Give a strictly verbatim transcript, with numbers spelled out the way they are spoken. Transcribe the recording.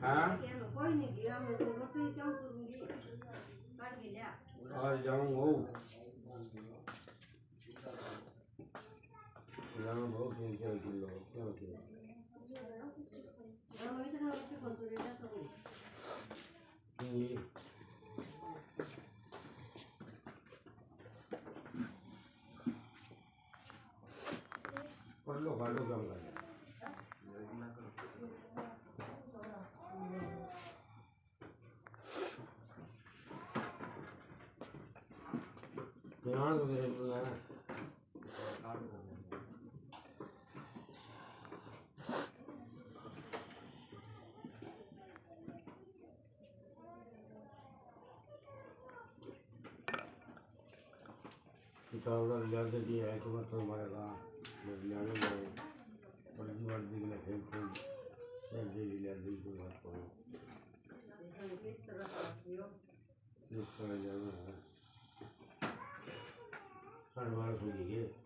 हाँ और जाऊँ जाऊँ बहुत तीन चार किलो क्यों क्यों कर लो कर लो कम कर यहाँ तो मेरे को ना किताब ज़्यादा दी है तो मतलब हमारे का जाने जाए बड़ी वर्दी के लिए खेल खेल जल्दी जल्दी को बात करो इस तरह जाना है हर बार खुली है।